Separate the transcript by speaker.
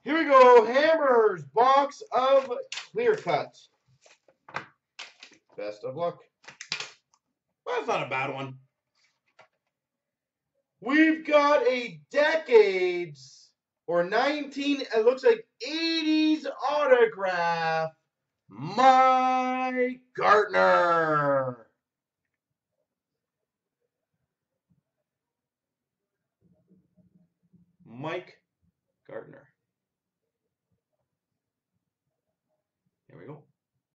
Speaker 1: Here we go. Hammers box of clear cut. Best of luck. Well, that's not a bad one. We've got a decades or 19, it looks like 80s autograph. Mike Gartner. Mike Gartner.